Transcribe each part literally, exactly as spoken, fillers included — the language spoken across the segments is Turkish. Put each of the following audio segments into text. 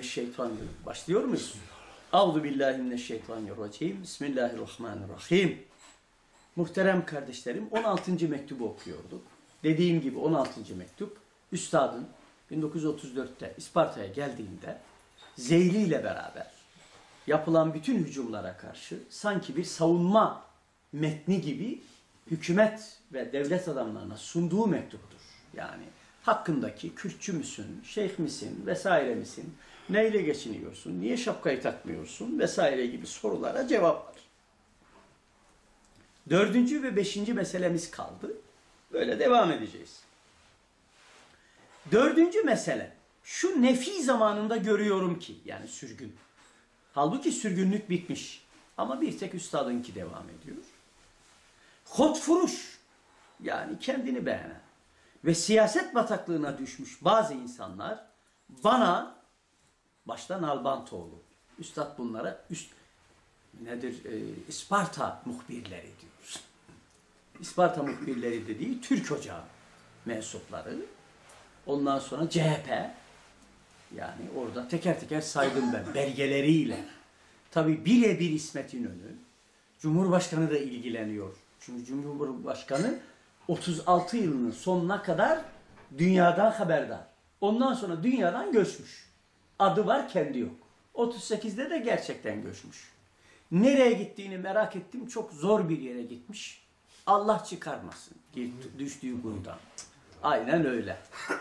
mineşşeytanirracim. Başlıyor muyuz? Euzu billahi mineşşeytanirracim. Bismillahirrahmanirrahim. Muhterem kardeşlerim, on altıncı mektubu okuyorduk. Dediğim gibi on altıncı mektup, Üstad'ın bin dokuz yüz otuz dörtte İsparta'ya geldiğinde Zeyli ile beraber yapılan bütün hücumlara karşı sanki bir savunma metni gibi hükümet ve devlet adamlarına sunduğu mektuptur. Yani hakkındaki Kürtçü müsün, şeyh misin vesaire misin, neyle geçiniyorsun, niye şapkayı takmıyorsun vesaire gibi sorulara cevap var. Dördüncü ve beşinci meselemiz kaldı. Böyle devam edeceğiz. Dördüncü mesele, şu nefi zamanında görüyorum ki, yani sürgün. Halbuki sürgünlük bitmiş. Ama bir tek üstadınki devam ediyor. Hotfuruş, yani kendini beğenen ve siyaset bataklığına düşmüş bazı insanlar bana, başta Nalbantoğlu, üstad bunlara üst, nedir, e, İsparta muhbirleri diyoruz. İsparta muhbirleri dediği Türk Ocağı mensupları. Ondan sonra C H P, yani orada teker teker saydım ben belgeleriyle. Tabii birebir İsmet İnönü, Cumhurbaşkanı da ilgileniyor. Çünkü Cumhurbaşkanı otuz altı yılının sonuna kadar dünyadan haberdar. Ondan sonra dünyadan göçmüş. Adı var, kendi yok. otuz sekizde de gerçekten göçmüş. Nereye gittiğini merak ettim. Çok zor bir yere gitmiş. Allah çıkarmasın düştüğü kuyudan. Aynen öyle.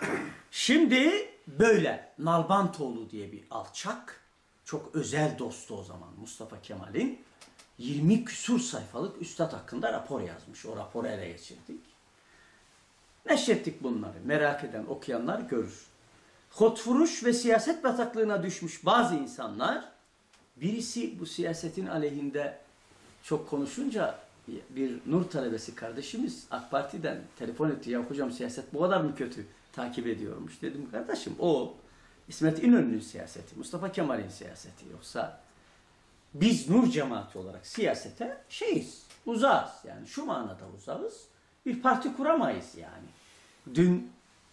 Şimdi böyle Nalbantoğlu diye bir alçak, çok özel dostu o zaman Mustafa Kemal'in, yirmi küsur sayfalık üstad hakkında rapor yazmış. O raporu ele geçirdik. Neşrettik bunları. Merak eden, okuyanlar görür. Hotfuruş ve siyaset bataklığına düşmüş bazı insanlar, birisi bu siyasetin aleyhinde çok konuşunca bir Nur talebesi kardeşimiz AK Parti'den telefon etti. Ya hocam siyaset bu kadar mı kötü? Takip ediyormuş. Dedim kardeşim o İsmet İnönü'nün siyaseti, Mustafa Kemal'in siyaseti. Yoksa biz Nur cemaati olarak siyasete şeyiz, uzağız. Yani şu manada uzağız. Bir parti kuramayız yani. Dün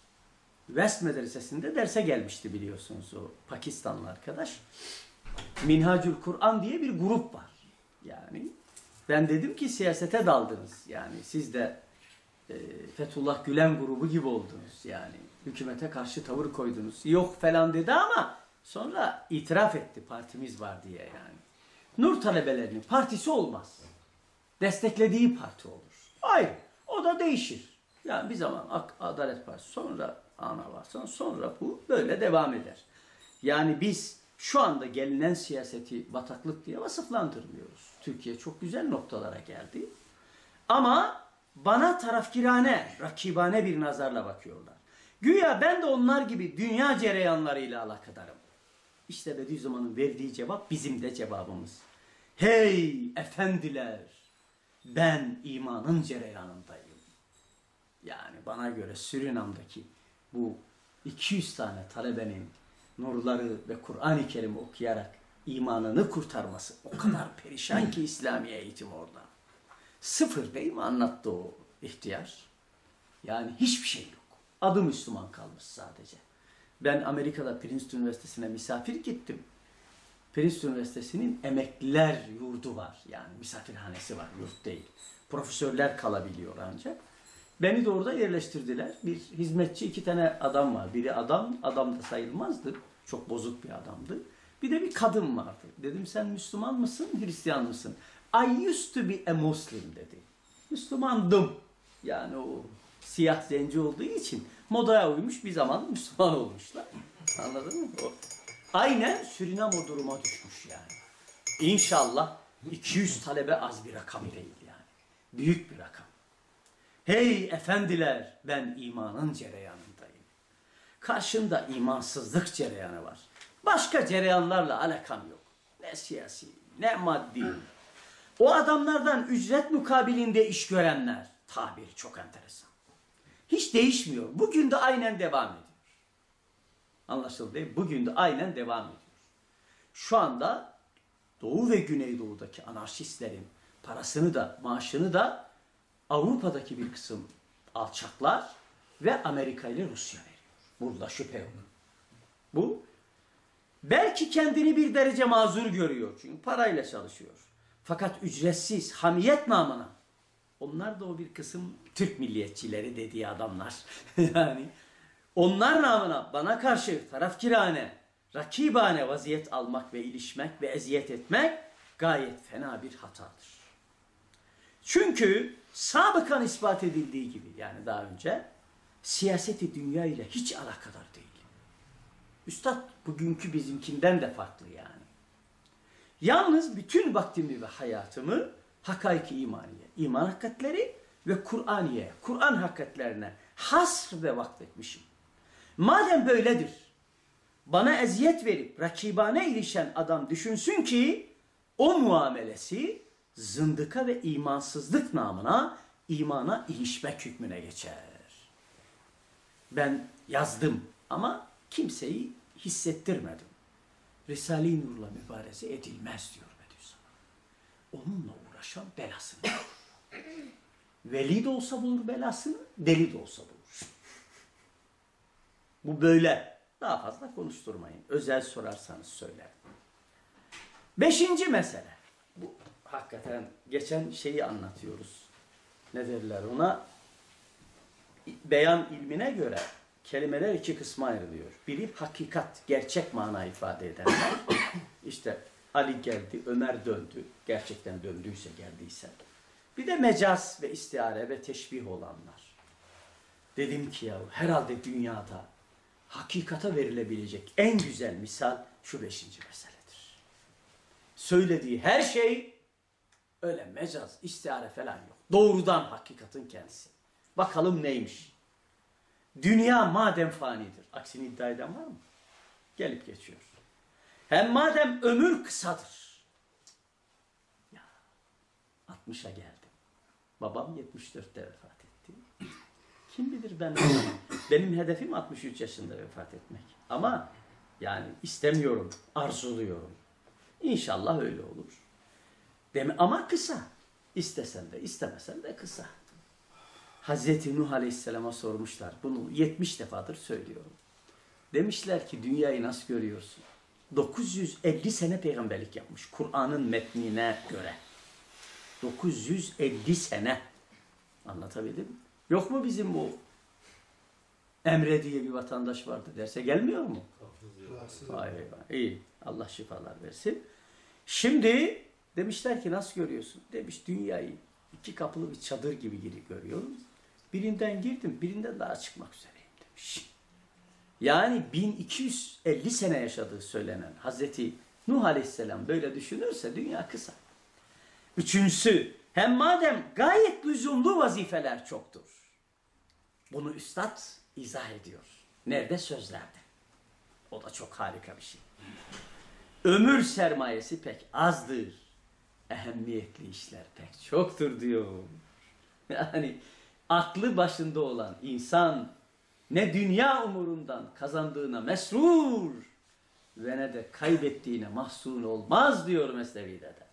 West Medresesi'nde derse gelmişti biliyorsunuz o Pakistanlı arkadaş. Minhacül Kur'an diye bir grup var. Yani ben dedim ki siyasete daldınız. Yani siz de e, Fethullah Gülen grubu gibi oldunuz. Yani hükümete karşı tavır koydunuz. Yok falan dedi ama sonra itiraf etti partimiz var diye yani. Nur talebelerinin partisi olmaz. Desteklediği parti olur. Hayır. O da değişir. Yani bir zaman Adalet Partisi, sonra Ana Varsan, sonra bu böyle devam eder. Yani biz şu anda gelinen siyaseti bataklık diye vasıflandırmıyoruz. Türkiye çok güzel noktalara geldi. Ama bana tarafkirane, rakibane bir nazarla bakıyorlar. Güya ben de onlar gibi dünya cereyanlarıyla alakadarım. İşte Bediüzzaman'ın verdiği cevap bizim de cevabımız. Hey efendiler, ben imanın cereyanındayım. Yani bana göre Surinam'daki bu iki yüz tane talebenin nurları ve Kur'an-ı Kerim'i okuyarak imanını kurtarması o kadar perişan ki İslami eğitim orada. Sıfır değil mi anlattı o ihtiyar? Yani hiçbir şey yok. Adı Müslüman kalmış sadece. Ben Amerika'da Princeton Üniversitesi'ne misafir gittim. Princeton Üniversitesi'nin emekliler yurdu var. Yani misafirhanesi var, yurt değil. Profesörler kalabiliyor ancak. Beni de orada yerleştirdiler. Bir hizmetçi, iki tane adam var. Biri adam, adam da sayılmazdı. Çok bozuk bir adamdı. Bir de bir kadın vardı. Dedim sen Müslüman mısın, Hristiyan mısın? I used to be a Muslim dedi. Müslümandım. Yani o siyah zenci olduğu için modaya uymuş, bir zaman Müslüman olmuşlar. Anladın mı? O. Aynen Surinam o duruma düşmüş yani. İnşallah iki yüz talebe az bir rakam değil yani. Büyük bir rakam. Hey efendiler, ben imanın cereyanındayım. Karşımda imansızlık cereyanı var. Başka cereyanlarla alakam yok. Ne siyasi, ne maddi. O adamlardan ücret mukabilinde iş görenler, tabiri çok enteresan. Hiç değişmiyor. Bugün de aynen devam ediyor. Anlaşıldı değil mi? Bugün de aynen devam ediyor. Şu anda Doğu ve Güneydoğu'daki anarşistlerin parasını da, maaşını da Avrupa'daki bir kısım alçaklar ve Amerika ile Rusya veriyor. Burada şüphe yok. Bu Belki kendini bir derece mazur görüyor. Çünkü parayla çalışıyor. Fakat ücretsiz, hamiyet namına. Onlar da o bir kısım Türk milliyetçileri dediği adamlar. Yani onlar namına bana karşı tarafkirane, rakibane vaziyet almak ve ilişmek ve eziyet etmek gayet fena bir hatadır. Çünkü sabıkan ispat edildiği gibi, yani daha önce, siyaseti dünya ile hiç alakadar değil. Üstad bugünkü bizimkinden de farklı yani. Yalnız bütün vaktimi ve hayatımı hakaiki imaniye, iman hakikatleri ve Kur'aniye, Kur'an hakikatlerine hasr ve vakfetmişim. Madem böyledir, bana eziyet verip rakibane ilişen adam düşünsün ki o muamelesi zındıka ve imansızlık namına imana ilişmek hükmüne geçer. Ben yazdım ama kimseyi hissettirmedim. Risale-i Nur'la mübareze edilmez diyor Bediüzzaman. Onunla uğraşan belasını bulur. Veli de olsa bulur belasını, deli de olsa bulur. Bu böyle. Daha fazla konuşturmayın. Özel sorarsanız söylerim. Beşinci mesele. Bu hakikaten geçen şeyi anlatıyoruz. Ne derler ona? Beyan ilmine göre kelimeler iki kısma ayrılıyor. Biri hakikat, gerçek mana ifade edenler. İşte Ali geldi, Ömer döndü. Gerçekten döndüyse, geldiyse. Bir de mecaz ve istiare ve teşbih olanlar. Dedim ki ya herhalde dünyada hakikata verilebilecek en güzel misal şu beşinci meseledir. Söylediği her şey öyle mecaz, istiare falan yok. Doğrudan hakikatin kendisi. Bakalım neymiş? Dünya madem fanidir. Aksini iddia eden var mı? Gelip geçiyor. Hem madem ömür kısadır. Ya altmışa geldim. Babam yetmiş dörtte vefat etti. Kim bilir ben benim hedefim altmış üç yaşında vefat etmek. Ama yani istemiyorum, arzuluyorum. İnşallah öyle olur. Deme, ama kısa. İstesen de istemesen de kısa. Hazreti Nuh Aleyhisselam'a sormuşlar. Bunu yetmiş defadır söylüyorum. Demişler ki dünyayı nasıl görüyorsun? dokuz yüz elli sene peygamberlik yapmış. Kur'an'ın metnine göre. dokuz yüz elli sene. Anlatabildim mi? Yok mu bizim bu Emre diye bir vatandaş vardı derse gelmiyor mu? Vay vay vay. İyi. Allah şifalar versin. Şimdi demişler ki nasıl görüyorsun? Demiş dünyayı iki kapılı bir çadır gibi görüyorum. Birinden girdim, birinden daha çıkmak üzereyim demiş. Yani bin iki yüz elli sene yaşadığı söylenen Hazreti Nuh Aleyhisselam böyle düşünürse dünya kısa. Üçüncüsü, hem madem gayet lüzumlu vazifeler çoktur. Bunu üstad izah ediyor. Nerede? Sözlerde. O da çok harika bir şey. Ömür sermayesi pek azdır. Ehemmiyetli işler pek çoktur diyor. Yani aklı başında olan insan ne dünya umurundan kazandığına mesrur ve ne de kaybettiğine mahzun olmaz diyor Mesnevi'de de.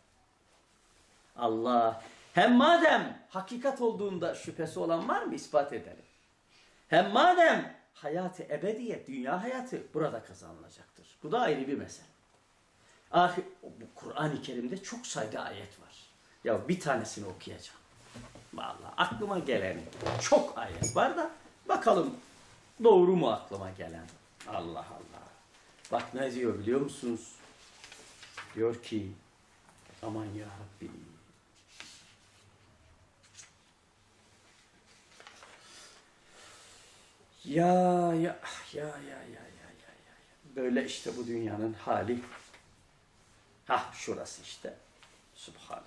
Allah hem madem hakikat olduğunda şüphesi olan var mı ispat edelim. Hem madem hayatı ebediye, dünya hayatı burada kazanılacaktır. Bu da ayrı bir mesele. Ahir, bu Kur'an-ı Kerim'de çok sayıda ayet var. Ya bir tanesini okuyacağım. Vallahi aklıma gelen çok ayet var da bakalım doğru mu aklıma gelen? Allah Allah. Bak ne diyor biliyor musunuz? Diyor ki aman ya Rabbi. Ya ya ya ya ya ya ya ya. Böyle işte bu dünyanın hali. Hah şurası işte. Subhanallah.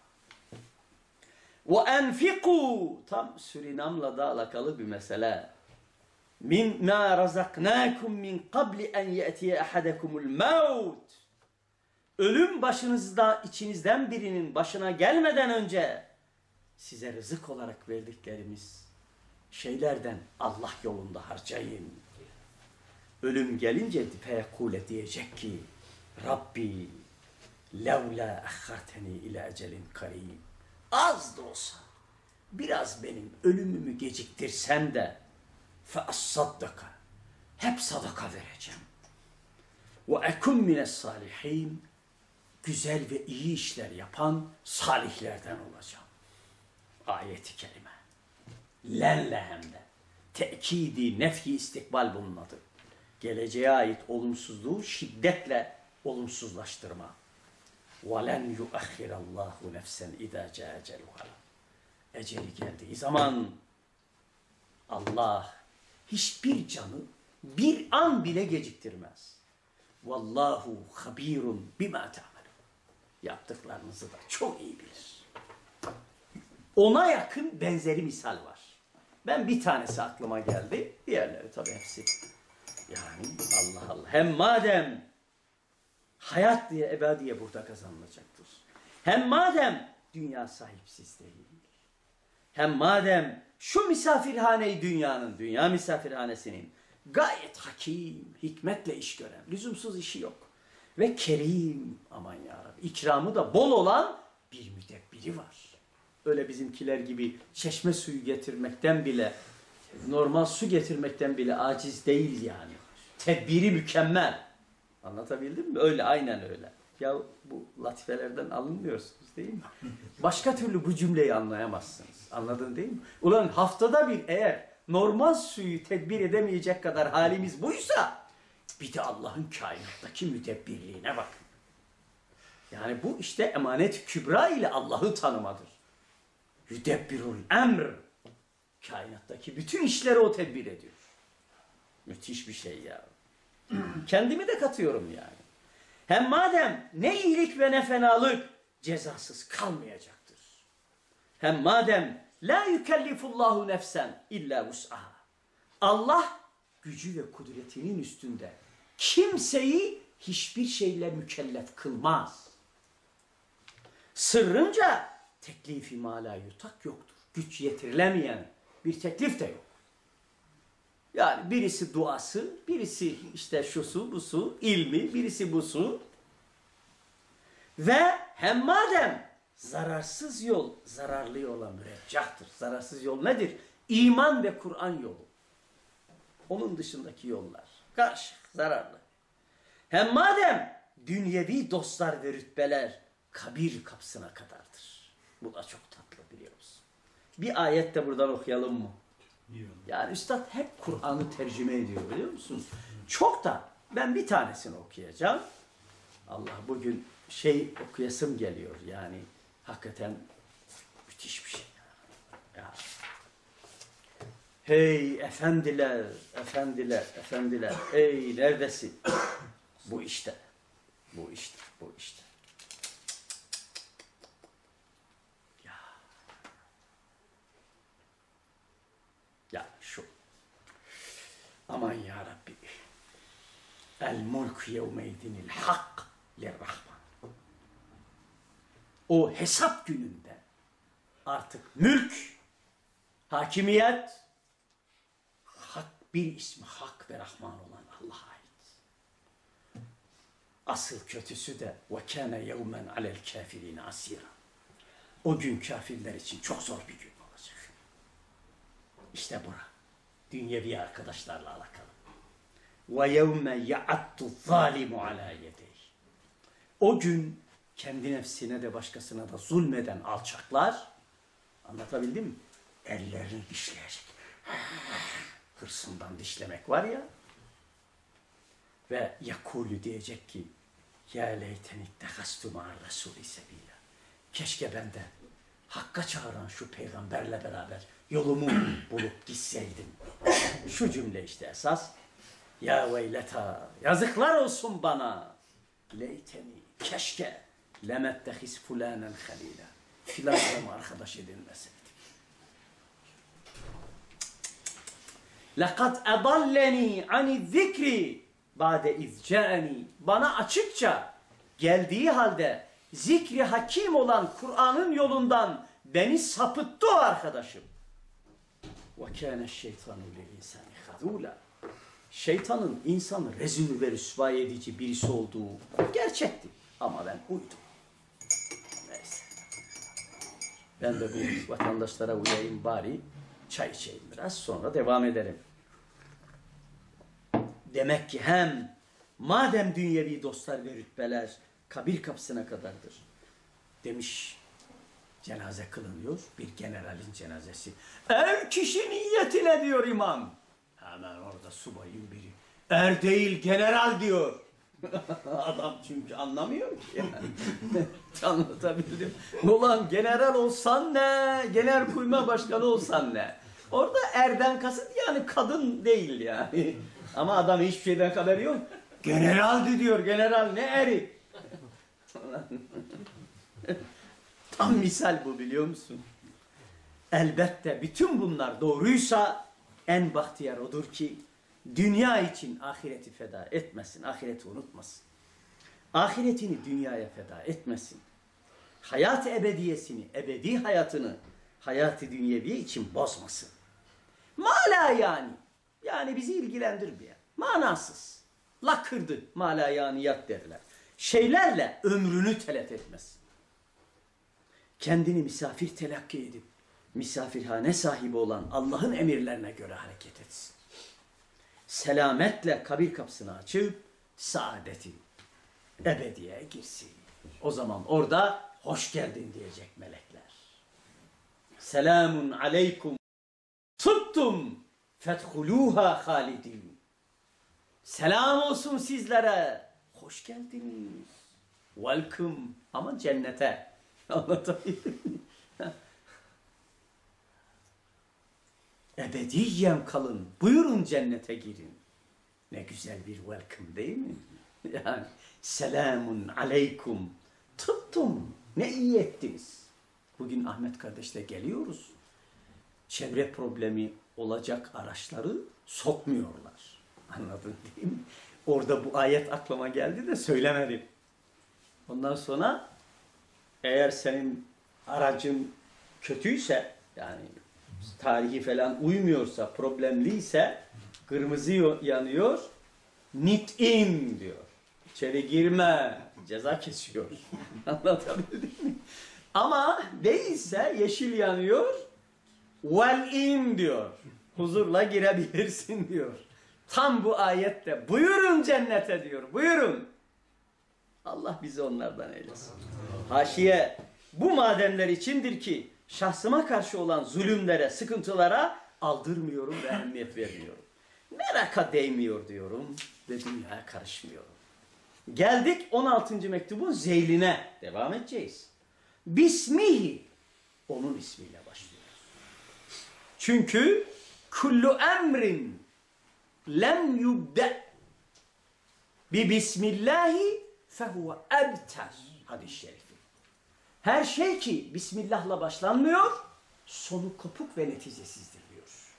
Ve enfiku tam Surinam'la da alakalı bir mesele. Min ma razaknakum min qabli en yetiye ahadakumul maut. Ölüm başınızda içinizden birinin başına gelmeden önce size rızık olarak verdiklerimiz şeylerden Allah yolunda harcayın. Ölüm gelince feyekule diyecek ki Rabbi levla ahharteni ila ecelin karim. Az da olsa biraz benim ölümümü geciktirsen de fe as-saddaka hep sadaka vereceğim. Ve ekun mines salihin. Güzel ve iyi işler yapan salihlerden olacağım. Ayeti kerime. Lenle hem de. Tekidi, nefyi istikbal bunun adı. Geleceğe ait olumsuzluğu şiddetle olumsuzlaştırma. وَلَنْ يُؤَخِّرَ اللّٰهُ نَفْسًا اِذَا جَاءَ اَجَلُهَا. Eceli geldiği zaman Allah hiçbir canı bir an bile geciktirmez. Vallahu habirun bima ta'malun. Yaptıklarınızı da çok iyi bilir. Ona yakın benzeri misal var. Ben bir tanesi aklıma geldi. Diğerleri tabii hepsi. Yani Allah Allah. Hem madem hayat diye ebediye burada kazanılacaktır. Hem madem dünya sahipsiz değil. Hem madem şu misafirhaneyi dünyanın, dünya misafirhanesinin gayet hakim, hikmetle iş gören, lüzumsuz işi yok. Ve kerim, aman yarabbim, ikramı da bol olan bir müdebbiri var. Öyle bizimkiler gibi çeşme suyu getirmekten bile, normal su getirmekten bile aciz değil yani. Tedbiri mükemmel. Anlatabildim mi? Öyle, aynen öyle. Ya bu latifelerden alınmıyorsunuz değil mi? Başka türlü bu cümleyi anlayamazsınız. Anladın değil mi? Ulan haftada bir eğer normal suyu tedbir edemeyecek kadar halimiz buysa bir de Allah'ın kainattaki müdebbirliğine bakın. Yani bu işte emanet kübra ile Allah'ı tanımadır. Yüdebbirul emr. Kainattaki bütün işleri o tedbir ediyor. Müthiş bir şey ya. Kendimi de katıyorum yani. Hem madem ne iyilik ve ne fenalık cezasız kalmayacaktır. Hem madem la yükellifullahu nefsen illa vus'aha. Allah gücü ve kudretinin üstünde kimseyi hiçbir şeyle mükellef kılmaz. Sırrınca teklifi mala yutak yoktur. Güç yetirilemeyen bir teklif de yok. Yani birisi duası, birisi işte şusu, busu, ilmi, birisi busu. Ve hem madem zararsız yol, zararlı yola müreccahtır. Zararsız yol nedir? İman ve Kur'an yolu. Onun dışındaki yollar karışık, zararlı. Hem madem dünyevi dostlar ve rütbeler kabir kapısına kadardır. Bu da çok tatlı, biliyor musun? Bir ayet de buradan okuyalım mı? Yani üstad hep Kur'an'ı tercüme ediyor, biliyor musunuz? Çok da ben bir tanesini okuyacağım. Allah, bugün şey okuyasım geliyor yani, hakikaten müthiş bir şey. Ya. Hey efendiler, efendiler, efendiler, hey neredesin? Bu işte, bu işte, bu işte. Ya. Ya şu. Aman ya Rabbi. El mulk yevmeydinil hak lirrahman. O hesap gününde artık mülk, hakimiyet, hak, bir ismi hak ve rahman olan Allah'a ait. Asıl kötüsü de ve kâne yevmen alel kâfirîne asîrâ. O gün kafirler için çok zor bir gün olacak. İşte bura. Dünyevi arkadaşlarla alakalı. Ve yevme ya'attu zalimu ala yedeyh. O gün kendi nefsine de başkasına da zulmeden alçaklar, anlatabildim mi? Ellerini dişleyecek. Hırsından dişlemek var ya. Ve yakulü diyecek ki ya leyten ittehastu ma'ar rasûli sebîlâ. Keşke ben de Hakk'a çağıran şu peygamberle beraber yolumu bulup gitseydim. Şu cümle işte esas. Ya veyleta, yazıklar olsun bana. Leyteni, keşke lemettehiz fulanen halila. Filanla arkadaş edilmeseydim. Lekad edalleni ani zikri ba'de izca'ani. Bana açıkça geldiği halde zikri hakim olan Kur'an'ın yolundan beni sapıttı o arkadaşım. Ve kâne şeytanu lil insani hazûlâ. Şeytanın insanı rezil ve rüsva edici birisi olduğu gerçekti. Ama ben uydum. Neyse. Ben de bu vatandaşlara uyayım bari. Çay içeyim biraz, sonra devam ederim. Demek ki hem Madem dünyevi dostlar ve rütbeler kabir kapısına kadardır. Demiş, cenaze kılınıyor, bir generalin cenazesi. Er kişi niyetine diyor imam. Hemen orada subayın biri. Er değil general diyor. Adam çünkü anlamıyor ki yani. Anlatabildim. Ulan general olsan ne? Genelkurmay başkanı olsan ne? Orada erden kasıt yani kadın değil yani. Ama adam hiçbir şeyden haberi yok. Generaldi diyor. General ne eri? Tam misal bu, biliyor musun? Elbette bütün bunlar doğruysa en bahtiyar odur ki dünya için ahireti feda etmesin, ahireti unutmasın. Ahiretini dünyaya feda etmesin. Hayat ebediyesini, ebedi hayatını hayat-ı dünyevi için bozmasın. Mala yani. Yani bizi ilgilendirmiyor. Manasız. Lakırdı, mala yaniyat derler. Şeylerle ömrünü telef etmesin. Kendini misafir telakki edip misafirhane sahibi olan Allah'ın emirlerine göre hareket etsin. Selametle kabir kapısını açıp saadeti ebediye girsin. O zaman orada hoş geldin diyecek melekler. Selamun aleykum tuttum fethuluha halidin. Selam olsun sizlere. Hoş geldiniz. Welcome. Ama cennete. Anlatabildim mi? Ebediyen kalın. Buyurun cennete girin. Ne güzel bir welcome değil mi? Yani selamun aleykum. Tuttum. Ne iyi ettiniz. Bugün Ahmet kardeşle geliyoruz. Çevre problemi olacak araçları sokmuyorlar. Anladın değil mi? Orada bu ayet aklıma geldi de söylemedim. Ondan sonra eğer senin aracın kötüyse, yani tarihi falan uymuyorsa, problemliyse, kırmızı yanıyor, nit in diyor. İçeri girme, ceza kesiyor. Anlatabildim mi? Ama değilse yeşil yanıyor, well in diyor. Huzurla girebilirsin diyor. Tam bu ayette buyurun cennete diyor. Buyurun. Allah bizi onlardan eylesin. Haşiye, bu madenler içindir ki şahsıma karşı olan zulümlere, sıkıntılara aldırmıyorum ve ehemmiyet vermiyorum. Meraka değmiyor diyorum ve dünyaya karışmıyorum. Geldik on altıncı mektubun zeyline. Devam edeceğiz. Bismihi. Onun ismiyle başlıyoruz. Çünkü kullu emrin lem yubde bi bismillahi fehuve ebter. Hadis-i şerifi. Her şey ki Bismillah'la başlanmıyor, sonu kopuk ve neticesizdir diyor.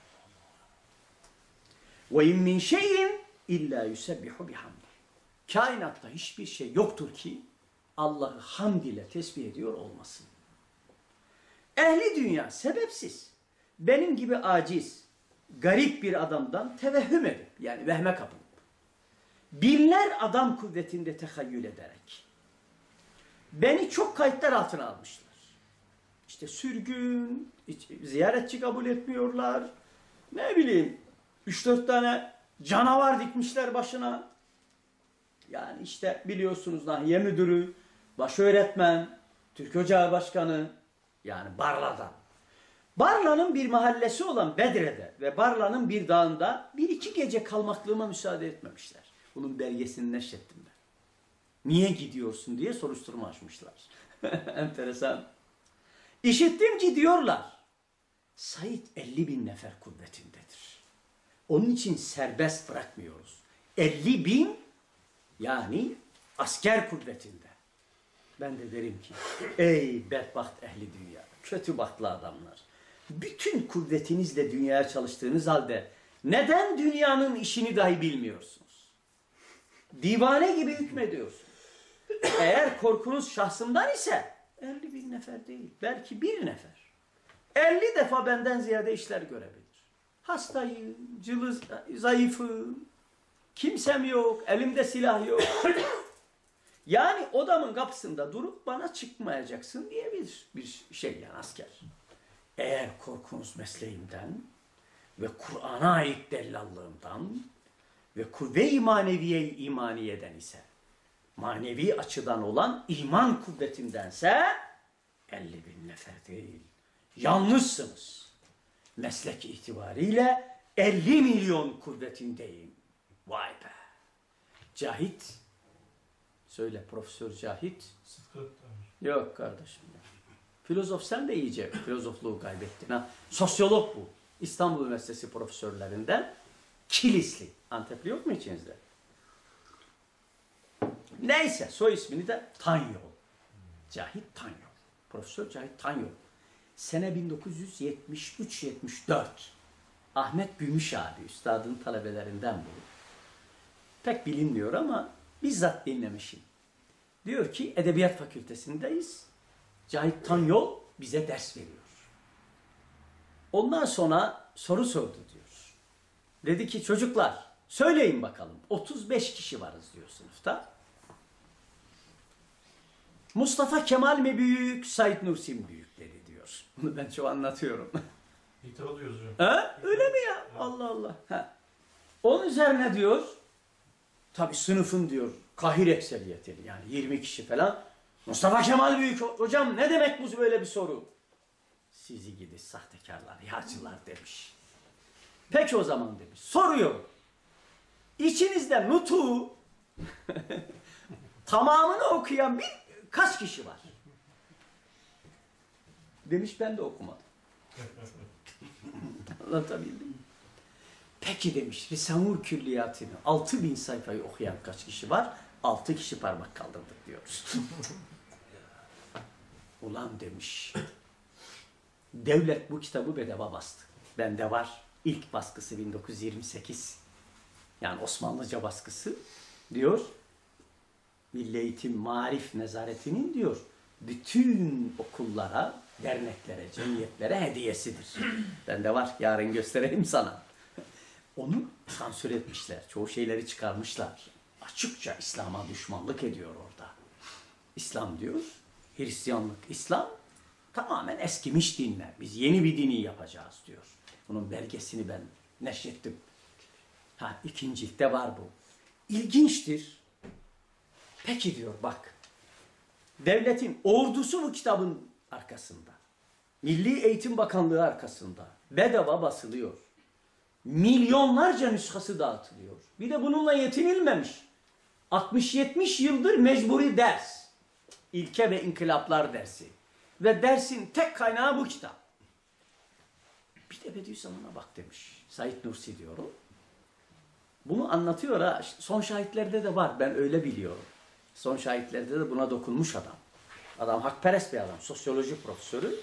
Ve in min şeyin illa yusebbihu bihamdi. Kainatta hiçbir şey yoktur ki Allah'ı hamd ile tesbih ediyor olmasın. Ehli dünya sebepsiz, benim gibi aciz, garip bir adamdan tevehhüm edip, yani vehme kapılıp, binler adam kuvvetinde tehayyül ederek, beni çok kayıtlar altına almışlar. İşte sürgün, ziyaretçi kabul etmiyorlar, ne bileyim, üç dört tane canavar dikmişler başına. Yani işte biliyorsunuz nahiye müdürü, baş öğretmen, Türk Ocağı Başkanı, yani Barla'dan. Barla'nın bir mahallesi olan Bedre'de ve Barla'nın bir dağında bir iki gece kalmaklığıma müsaade etmemişler. Bunun belgesini neşrettim ben. Niye gidiyorsun diye soruşturma açmışlar. Enteresan. İşittim ki diyorlar, Said elli bin nefer kuvvetindedir. Onun için serbest bırakmıyoruz. elli bin yani asker kuvvetinde. Ben de derim ki, ey bedbaht ehli dünya, kötü bahtlı adamlar. Bütün kuvvetinizle dünyaya çalıştığınız halde neden dünyanın işini dahi bilmiyorsunuz? Divane gibi hükmediyorsunuz. Eğer korkunuz şahsımdan ise elli bin nefer değil, belki bir nefer. elli defa benden ziyade işler görebilir. Hastayım, cılız, zayıfım, kimsem yok, elimde silah yok. Yani odamın kapısında durup bana çıkmayacaksın diyebilir bir şey yani asker. Eğer korkunuz mesleğimden ve Kur'an'a ait dellallığımdan ve kuvve-i maneviye imaniyeden ise, manevi açıdan olan iman kuvvetindense elli bin nefer değil. Yalnızsınız. Meslek itibariyle elli milyon kuvvetindeyim. Vay be. Cahit. Söyle Profesör Cahit. Yok kardeşim. Filozof sen de iyice filozofluğu kaybettin ha. Sosyolog bu. İstanbul Üniversitesi profesörlerinden Kilisli. Antepli yok mu içinizde? Neyse soy ismini de Tanyol. Cahit Tanyol. Profesör Cahit Tanyol. Sene bin dokuz yüz yetmiş üç yetmiş dört. Ahmet Gümüş abi, üstadın talebelerinden bu. Pek bilinmiyor ama bizzat dinlemişim. Diyor ki Edebiyat Fakültesindeyiz. Cahit Tanyol bize ders veriyor. Ondan sonra soru sordu diyor. Dedi ki çocuklar söyleyin bakalım. otuz beş kişi varız diyor sınıfta. Mustafa Kemal mi büyük, Said Nursi mi büyük dedi diyor. Bunu ben çok anlatıyorum. İtiraz yazıyorum. Ha? Öyle mi ya? Allah Allah. Ha. Onun üzerine diyor, tabi sınıfın diyor, kahir ekseriyeti yani yirmi kişi falan. Mustafa Kemal büyük hocam ne demek bu böyle bir soru? Sizi gidi sahtekarlar, yağcılar demiş. Peki o zaman demiş. Soruyor. İçinizde nutuğu tamamını okuyan bir kaç kişi var? Demiş ben de okumadım. Anlatabildim mi? Peki demiş Risale-i Külliyatını altı bin sayfayı okuyan kaç kişi var? altı kişi parmak kaldırdık diyoruz. Ulan demiş. Devlet bu kitabı bedava bastı. Bende var. İlk baskısı bin dokuz yüz yirmi sekiz. Yani Osmanlıca baskısı diyor. Milli Eğitim Marif Nezaretinin diyor. Bütün okullara, derneklere, cemiyetlere hediyesidir. Bende var. Yarın göstereyim sana. Onu sansür etmişler. Çoğu şeyleri çıkarmışlar. Açıkça İslam'a düşmanlık ediyor orada. İslam diyor. Hristiyanlık, İslam tamamen eskimiş dinler. Biz yeni bir dini yapacağız diyor. Bunun belgesini ben neşrettim. Ha, ikinci ciltte var bu. İlginçtir. Peki diyor bak. Devletin ordusu bu kitabın arkasında. Milli Eğitim Bakanlığı arkasında. Bedava basılıyor. Milyonlarca nüshası dağıtılıyor. Bir de bununla yetinilmemiş. altmış yetmiş yıldır mecburi ders. İlke ve İnkılaplar dersi. Ve dersin tek kaynağı bu kitap. Bir de Bediüzzaman'a bak demiş. Said Nursi diyor o. Bunu anlatıyor ha. Son şahitlerde de var. Ben öyle biliyorum. Son şahitlerde de buna dokunmuş adam. Adam hakperest bir adam. Sosyoloji profesörü.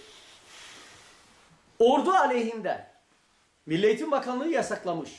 Ordu aleyhinde. Milli Eğitim Bakanlığı yasaklamış.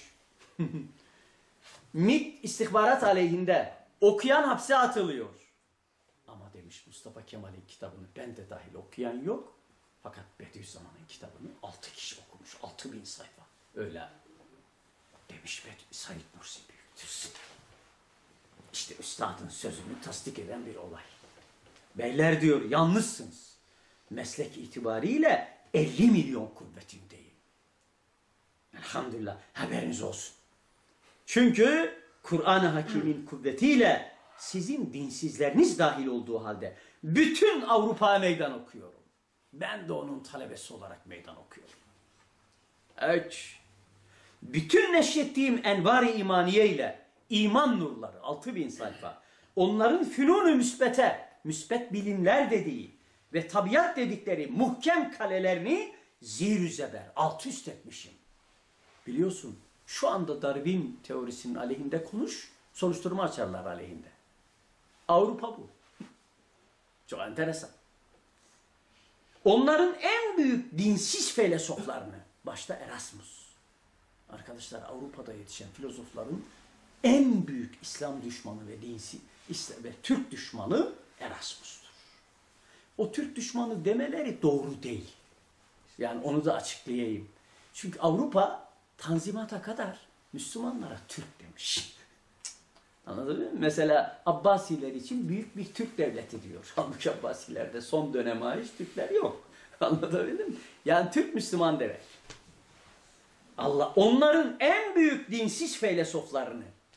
MİT istihbarat aleyhinde. Okuyan hapse atılıyor. Ama demiş Mustafa Kemal'in kitabını ben de dahil okuyan yok. Fakat Bediüzzaman'ın kitabını altı kişi okumuş. altı bin sayfa. Öyle. Demiş Said Nursi büyüktür. İşte üstadın sözünü tasdik eden bir olay. Beyler diyor yalnızsınız. Meslek itibariyle elli milyon kuvvetindeyim. Elhamdülillah haberiniz olsun. Çünkü Kur'an-ı Hakim'in kuvvetiyle sizin dinsizleriniz dahil olduğu halde bütün Avrupa'ya meydan okuyorum. Ben de onun talebesi olarak meydan okuyorum. Evet. Bütün neşrettiğim envar-ı imaniye ile iman nurları altı bin sayfa. Onların fünun-u müsbete, müsbet bilimler dediği ve tabiat dedikleri muhkem kalelerini zir-ü zeber alt üst etmişim. Biliyorsun şu anda Darwin teorisinin aleyhinde konuş, soruşturma açarlar aleyhinde. Avrupa bu. Çok enteresan. Onların en büyük dinsiz filozoflarını, başta Erasmus. Arkadaşlar Avrupa'da yetişen filozofların en büyük İslam düşmanı ve dinsi ve Türk düşmanı Erasmus'tur. O Türk düşmanı demeleri doğru değil. Yani onu da açıklayayım. Çünkü Avrupa Tanzimat'a kadar Müslümanlara Türk demiş. Anladın mı? Mesela Abbasiler için büyük bir Türk devleti diyor. Halbuki Abbasilerde son döneme ait Türkler yok. Anlatabildim mi? Yani Türk Müslüman demek. Allah onların en büyük dinsiz filozoflarını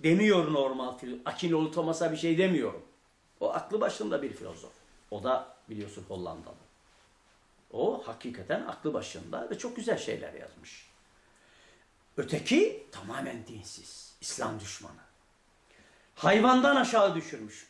Demiyor normal filozof. Akiloğlu Thomas'a bir şey demiyorum. O aklı başında bir filozof. O da biliyorsun Hollandalı. O hakikaten aklı başında ve çok güzel şeyler yazmış. Öteki tamamen dinsiz. İslam düşmanı. Hayvandan aşağı düşürmüş.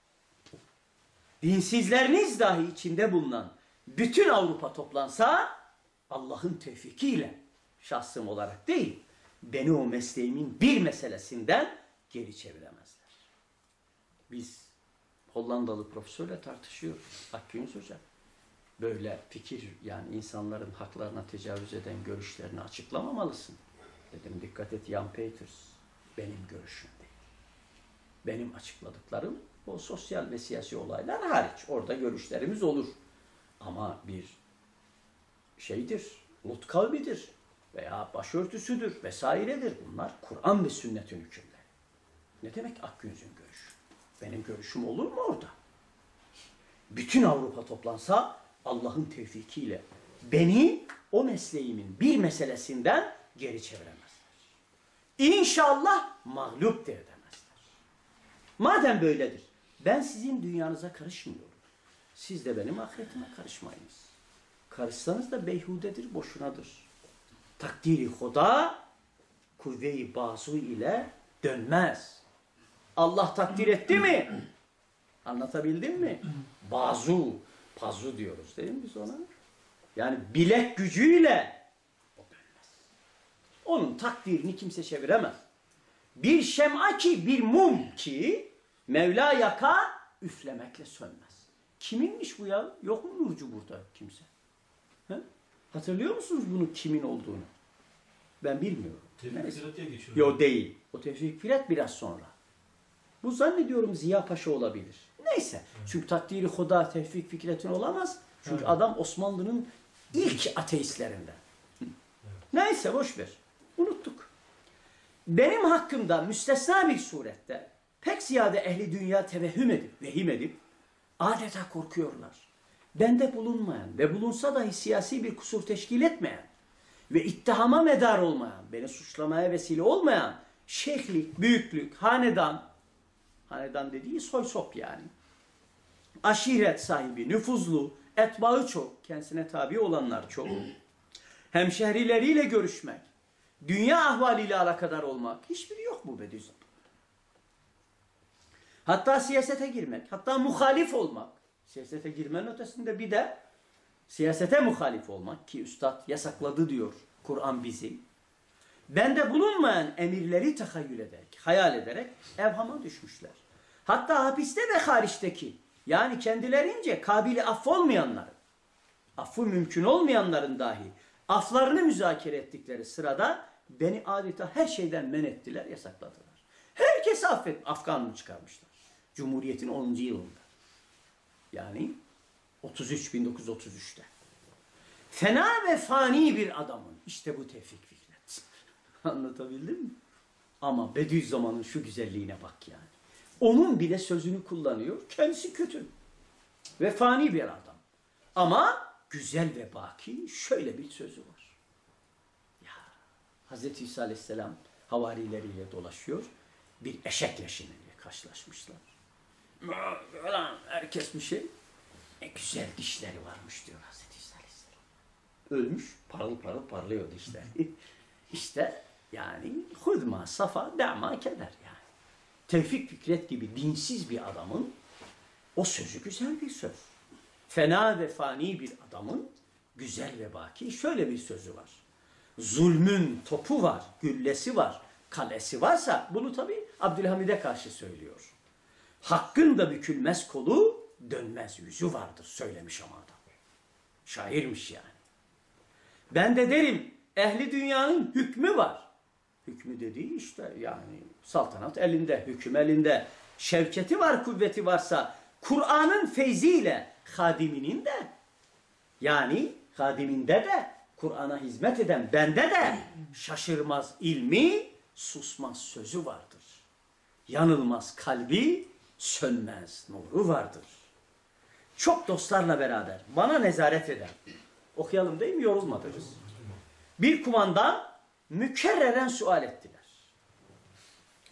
Dinsizleriniz dahi içinde bulunan bütün Avrupa toplansa Allah'ın tevfikiyle şahsım olarak değil, beni o mesleğimin bir meselesinden geri çeviremezler. Biz Hollandalı profesörle tartışıyoruz. Akgünüz Hocam. Böyle fikir, yani insanların haklarına tecavüz eden görüşlerini açıklamamalısın. Dedim dikkat et Jan Peters. Benim görüşüm değil. Benim açıkladıklarım o sosyal ve siyasi olaylar hariç. Orada görüşlerimiz olur. Ama bir şeydir, lut kavmidir veya başörtüsüdür vesairedir. Bunlar Kur'an ve sünnetin hükümleri. Ne demek Akgünüz'ün görüşü? Benim görüşüm olur mu orada? Bütün Avrupa toplansa Allah'ın tevfikiyle beni o mesleğimin bir meselesinden geri çeviremezler. İnşallah mağlup da edemezler. Madem böyledir, ben sizin dünyanıza karışmıyorum. Siz de benim ahiretime karışmayınız. Karışsanız da beyhudedir, boşunadır. Takdiri Huda kuvve-i bazu ile dönmez. Allah takdir etti mi? Anlatabildim mi? Bazu, pazu diyoruz değil mi biz ona? Yani bilek gücüyle o dönmez. Onun takdirini kimse çeviremez. Bir şem'a ki, bir mum ki Mevla yaka üflemekle sönmez. Kiminmiş bu ya? Yok mu nurcu burada kimse? He? Hatırlıyor musunuz bunun kimin olduğunu? Ben bilmiyorum. Tevfik Firet diye geçiyor. Yok değil. O Tevfik Firet biraz sonra. Bu zannediyorum Ziya Paşa olabilir. Neyse. Evet. Çünkü takdiri Huda Tevfik Fikret'in olamaz. Çünkü evet. Adam Osmanlı'nın ilk ateistlerinden. Evet. Neyse boş ver. Unuttuk. Benim hakkımda müstesna bir surette pek ziyade ehli dünya tevehhüm edip, vehim edip adeta korkuyorlar. Bende bulunmayan ve bulunsa dahi siyasi bir kusur teşkil etmeyen ve ittihama medar olmayan, beni suçlamaya vesile olmayan şeyhlik, büyüklük, hanedan, hanedan dediği soy sop yani, aşiret sahibi, nüfuzlu, etbaı çok, kendisine tabi olanlar çok, hemşehrileriyle görüşmek, dünya ahvaliyle alakadar olmak, hiçbiri yok bu Bediüzzaman. Hatta siyasete girmek, hatta muhalif olmak, siyasete girmenin ötesinde bir de siyasete muhalif olmak ki Üstad yasakladı diyor Kur'an bizi. Bende bulunmayan emirleri tahayyül ederek, hayal ederek evhama düşmüşler. Hatta hapiste ve hariçteki, yani kendilerince kabili affolmayanların, affı mümkün olmayanların dahi aflarını müzakere ettikleri sırada beni adeta her şeyden men ettiler, yasakladılar. Herkesi affet, Afganını çıkarmışlar. Cumhuriyet'in onuncu yılında. Yani otuz üç bin dokuz yüz otuz üç'te. Fena ve fani bir adamın. İşte bu Tevfik Fikret. Anlatabildim mi? Ama Bediüzzaman'ın şu güzelliğine bak yani. Onun bile sözünü kullanıyor. Kendisi kötü. Ve fani bir adam. Ama güzel ve baki şöyle bir sözü var. Ya Hazreti İsa Aleyhisselam havarileriyle dolaşıyor. Bir eşek leşiyle karşılaşmışlar. Falan herkes bir şey. Ne güzel dişleri varmış diyor Hazreti İsa Aleyhisselam. Ölmüş, parıl parıl parlıyor dişleri. İşte yani hudma, safa, da'ma keder yani. Tevfik Fikret gibi dinsiz bir adamın o sözü güzel bir söz. Fena ve fani bir adamın güzel ve baki şöyle bir sözü var. Zulmün topu var, güllesi var, kalesi varsa bunu tabii Abdülhamid'e karşı söylüyor. Hakkın da bükülmez kolu, dönmez yüzü vardır söylemiş ama adam. Şairmiş yani. Ben de derim ehli dünyanın hükmü var. Hükmü dediği işte yani saltanat elinde, hüküm elinde. Şevketi var, kuvveti varsa Kur'an'ın feyziyle hadiminin de yani hadiminde de Kur'an'a hizmet eden bende de şaşırmaz ilmi, susmaz sözü vardır. Yanılmaz kalbi, sönmez nuru vardır. Çok dostlarla beraber bana nezaret eder. Okuyalım değil mi? Yorulmadınız. Bir kumandan mükerreren sual ettiler.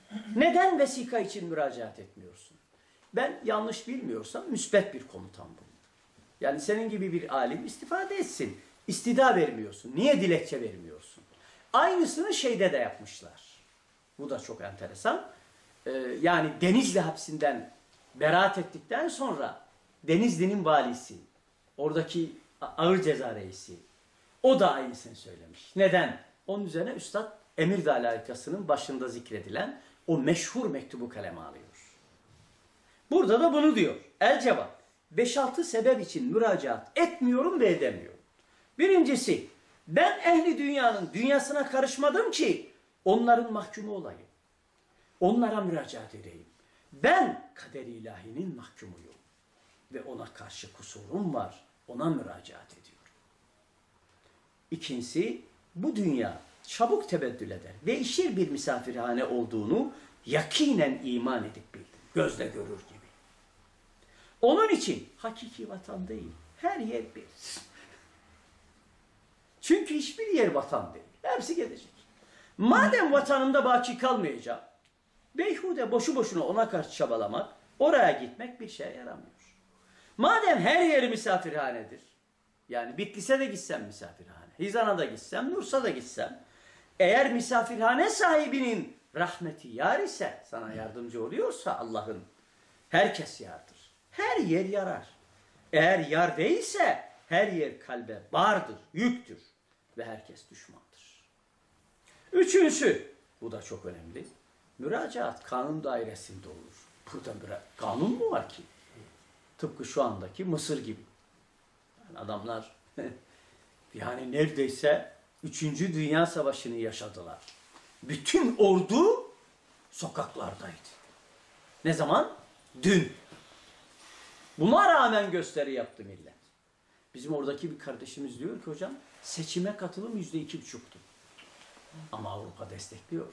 Neden vesika için müracaat etmiyorsun? Ben yanlış bilmiyorsam müsbet bir komutan bu. Yani senin gibi bir alim istifade etsin. İstida vermiyorsun. Niye dilekçe vermiyorsun? Aynısını şeyde de yapmışlar. Bu da çok enteresan. Ee, yani Denizli hapsinden beraat ettikten sonra Denizli'nin valisi, oradaki ağır ceza reisi, o da aynısını söylemiş. Neden? Onun üzerine Üstad Emirdağ layıkasının başında zikredilen o meşhur mektubu kaleme alıyor. Burada da bunu diyor. El cevap. beş altı sebep için müracaat etmiyorum ve edemiyorum. Birincisi, ben ehli dünyanın dünyasına karışmadım ki onların mahkumu olayım. Onlara müracaat edeyim. Ben kader-i ilahinin mahkumuyum. Ve ona karşı kusurum var. Ona müracaat ediyorum. İkincisi, bu dünya çabuk tebeddül eder. Değişir bir misafirhane olduğunu yakinen iman edip bildim. Gözle görür gibi. Onun için hakiki vatan değil. Her yer bir. Çünkü hiçbir yer vatan değil. Hepsi gidecek. Madem vatanımda baki kalmayacağım, beyhude boşu boşuna ona karşı çabalamak, oraya gitmek bir şeye yaramıyor. Madem her yer misafirhanedir, yani Bitlis'e de gitsem misafirhane, Hizan'a da gitsem, Nurs'a da gitsem, eğer misafirhane sahibinin rahmeti yar ise, sana yardımcı oluyorsa Allah'ın, herkes yardır. Her yer yarar. Eğer yar değilse, her yer kalbe bardır, yüktür ve herkes düşmandır. Üçüncüsü, bu da çok önemli, müracaat kanun dairesinde olur. Burada bir kanun mu var ki? Tıpkı şu andaki Mısır gibi. Yani adamlar yani neredeyse üçüncü Dünya Savaşı'nı yaşadılar. Bütün ordu sokaklardaydı. Ne zaman? Dün. Buna rağmen gösteri yaptı millet. Bizim oradaki bir kardeşimiz diyor ki hocam seçime katılım yüzde iki buçuktu. Ama Avrupa destekliyor.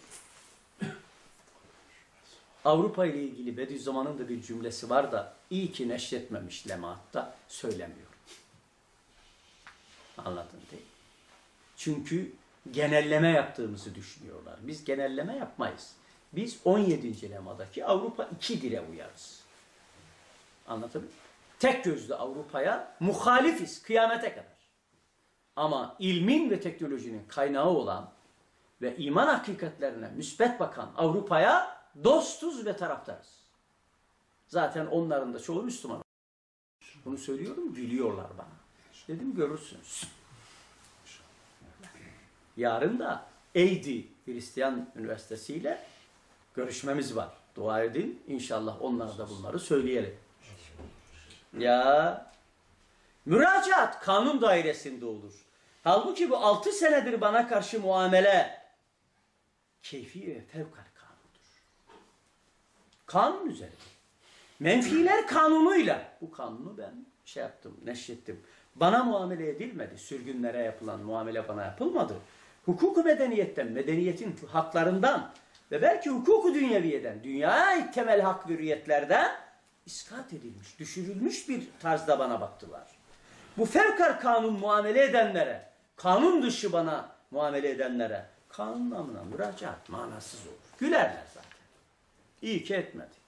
Avrupa ile ilgili Bediüzzaman'ın da bir cümlesi var da iyi ki neşretmemiş Lemaat'ta söylemiyorum. Anladın değil mi? Çünkü genelleme yaptığımızı düşünüyorlar. Biz genelleme yapmayız. Biz on yedinci lemadaki Avrupa iki dile uyarız. Anladın mı? Tek gözlü Avrupa'ya muhalifiz kıyamete kadar. Ama ilmin ve teknolojinin kaynağı olan ve iman hakikatlerine müsbet bakan Avrupa'ya dostuz ve taraftarız. Zaten onların da çoğu Müslüman. Bunu söylüyorum, gülüyorlar bana. Dedim görürsünüz. Yarın da Eydi Hristiyan Üniversitesi ile görüşmemiz var. Dua edin. İnşallah onlara da bunları söyleyelim. Ya müracaat kanun dairesinde olur. Halbuki bu altı senedir bana karşı muamele keyfi ve fevkal kanundur. Kanun üzerinde. Menfiler kanunuyla bu kanunu ben şey yaptım, neşrettim. Bana muamele edilmedi. Sürgünlere yapılan muamele bana yapılmadı. Hukuku medeniyetten, medeniyetin haklarından ve belki hukuku dünyeviyeden, dünyaya ait temel hak ve hürriyetlerden iskat edilmiş, düşürülmüş bir tarzda bana baktılar. Bu fevkal kanun muamele edenlere, kanun dışı bana muamele edenlere, kanun namına müracaat manasız olur. Gülerler zaten. İyi ki etmedi.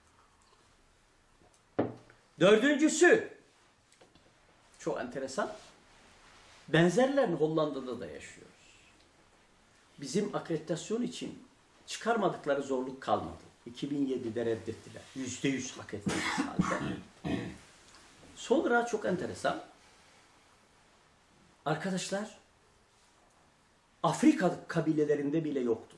Dördüncüsü, çok enteresan, benzerlerini Hollanda'da da yaşıyoruz. Bizim akreditasyon için çıkarmadıkları zorluk kalmadı. iki bin yedide reddettiler. Yüzde yüz hak ettiğimiz halde. Sonra çok enteresan. Arkadaşlar, Afrika kabilelerinde bile yoktur.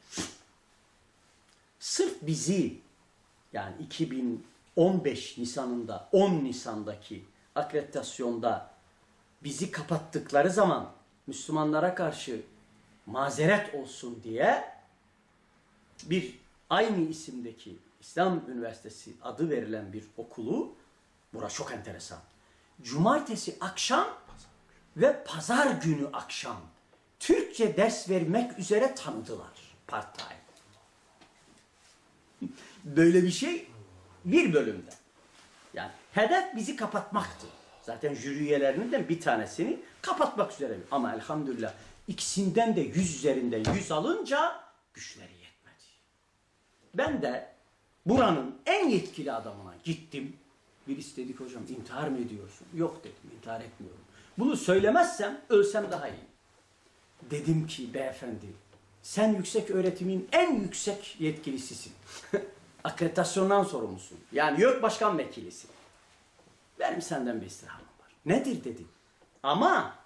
Sırf bizi, yani iki bin on beş Nisan'ında, on Nisan'daki akreditasyonda bizi kapattıkları zaman Müslümanlara karşı mazeret olsun diye bir aynı isimdeki İslam Üniversitesi adı verilen bir okulu, burası çok enteresan, cumartesi akşam ve pazar günü akşam Türkçe ders vermek üzere tanıdılar part-time. Böyle bir şey bir bölümde. Yani hedef bizi kapatmaktı. Zaten jüri üyelerinden bir tanesini kapatmak üzere. Ama elhamdülillah ikisinden de yüz üzerinden yüz alınca güçleri yetmedi. Ben de buranın en yetkili adamına gittim. Birisi dedi ki hocam intihar mı ediyorsun? Yok dedim, intihar etmiyorum. Bunu söylemezsem ölsem daha iyi. Dedim ki beyefendi sen yüksek öğretimin en yüksek yetkilisisin. Akreditasyondan sorumlusun. Yani YÖK Başkan Vekilisin. Benim senden bir istirhamım var. Nedir dedim. Ama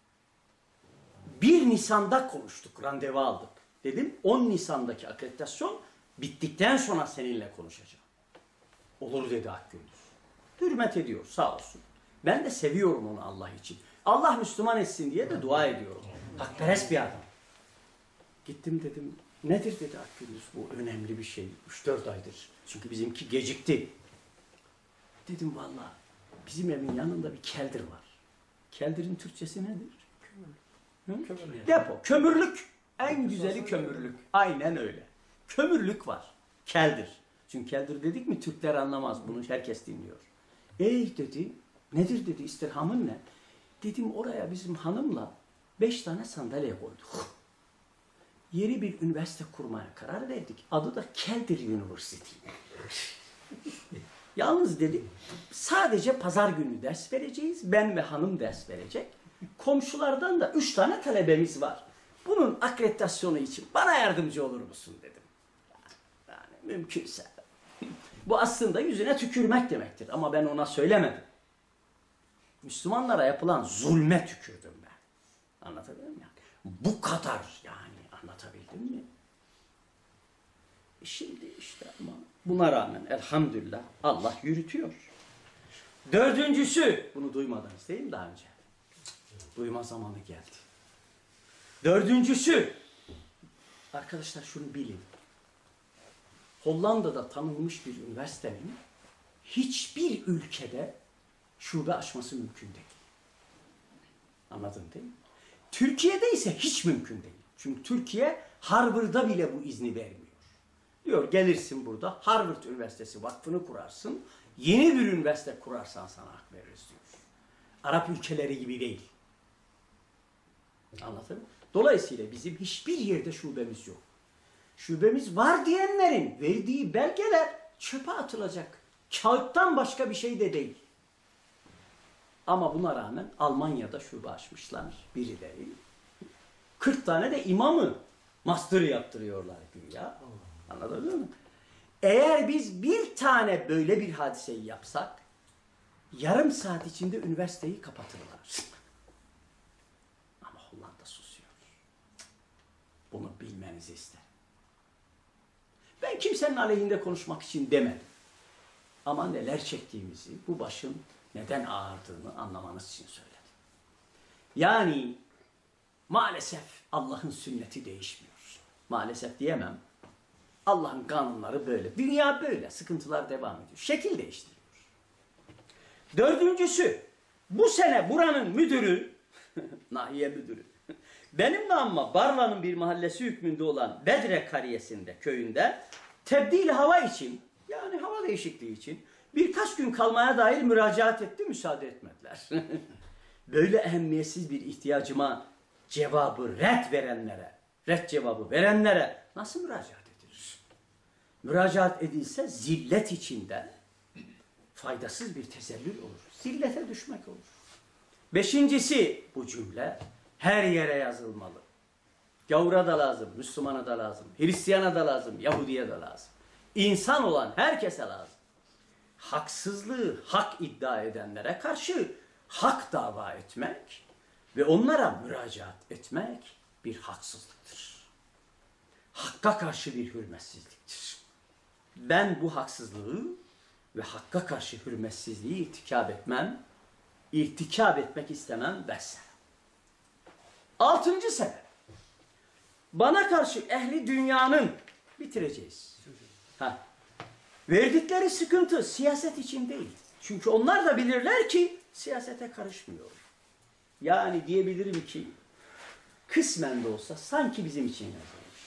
bir Nisan'da konuştuk, randevu aldık. Dedim on Nisan'daki akreditasyon bittikten sonra seninle konuşacağım. Olur dedi Akgündüz. Hürmet ediyor sağ olsun. Ben de seviyorum onu Allah için. Allah Müslüman etsin diye de dua ediyorum. Hakperest bir adam. Gittim dedim nedir dedi Akgündüz, bu önemli bir şey. üç dört aydır. Çünkü bizimki gecikti. Dedim vallahi bizim evin yanında bir keldir var. Keldirin Türkçesi nedir? Kömürlük. Kömürlük. Depo. Kömürlük. En güzeli kömürlük. Aynen öyle. Kömürlük var. Keldir. Çünkü keldir dedik mi Türkler anlamaz. Bunu herkes dinliyor. Ey dedi. Nedir dedi, istirhamın ne? Dedim oraya bizim hanımla beş tane sandalye koyduk. Yeni bir üniversite kurmaya karar verdik. Adı da Keldir University. Yalnız dedi sadece pazar günü ders vereceğiz. Ben ve hanım ders verecek. Komşulardan da üç tane talebemiz var. Bunun akreditasyonu için bana yardımcı olur musun dedim. Yani mümkünse. Bu aslında yüzüne tükürmek demektir. Ama ben ona söylemedim. Müslümanlara yapılan zulme tükürdüm ben. Anlatabildim mi? Bu kadar yani anlatabildim mi? E şimdi işte ama buna rağmen elhamdülillah Allah yürütüyor. Dördüncüsü, bunu duymadınız değil mi daha önce? Duyma zamanı geldi. Dördüncüsü, arkadaşlar şunu bilin. Hollanda'da tanınmış bir üniversitenin hiçbir ülkede şube açması mümkün değil. Anladın değil mi? Türkiye'de ise hiç mümkün değil. Çünkü Türkiye Harvard'a bile bu izni vermiyor. Diyor gelirsin burada Harvard Üniversitesi vakfını kurarsın. Yeni bir üniversite kurarsan sana hak veririz diyor. Arap ülkeleri gibi değil. Anladın mı? Dolayısıyla bizim hiçbir yerde şubemiz yok. Şubemiz var diyenlerin verdiği belgeler çöpe atılacak. Kağıttan başka bir şey de değil. Ama buna rağmen Almanya'da şube açmışlar birileri. kırk tane de imamı master yaptırıyorlar güya. Anladın mı? Eğer biz bir tane böyle bir hadiseyi yapsak yarım saat içinde üniversiteyi kapatırlar. Ama Hollanda susuyor. Bunu bilmenizi isterim. Ben kimsenin aleyhinde konuşmak için demedim. Ama neler çektiğimizi, bu başın neden ağırdığını anlamanız için söyledim. Yani maalesef Allah'ın sünneti değişmiyor. Maalesef diyemem. Allah'ın kanunları böyle. Dünya böyle. Sıkıntılar devam ediyor. Şekil değiştiriyor. Dördüncüsü, bu sene buranın müdürü, nahiye müdürü, benim de ama Barla'nın bir mahallesi hükmünde olan Bedre Kariyesi'nde, köyünde tebdil hava için, yani hava değişikliği için birkaç gün kalmaya dair müracaat etti, müsaade etmediler. Böyle ehemmiyetsiz bir ihtiyacıma cevabı red verenlere, red cevabı verenlere nasıl müracaat edilir? Müracaat edilse zillet içinde faydasız bir tezellül olur. Zillete düşmek olur. Beşincisi, bu cümle her yere yazılmalı. Gavura da lazım, Müslümana da lazım, Hristiyana da lazım, Yahudiye de lazım. İnsan olan herkese lazım. Haksızlığı hak iddia edenlere karşı hak dava etmek ve onlara müracaat etmek bir haksızlıktır. Hakka karşı bir hürmetsizliktir. Ben bu haksızlığı ve hakka karşı hürmetsizliği irtikab etmem, irtikab etmek istemem vesselam. Altıncı sebep. Bana karşı ehli dünyanın bitireceğiz. Ha. Verdikleri sıkıntı siyaset için değil. Çünkü onlar da bilirler ki siyasete karışmıyor. Yani diyebilirim ki kısmen de olsa sanki bizim için yazılmış.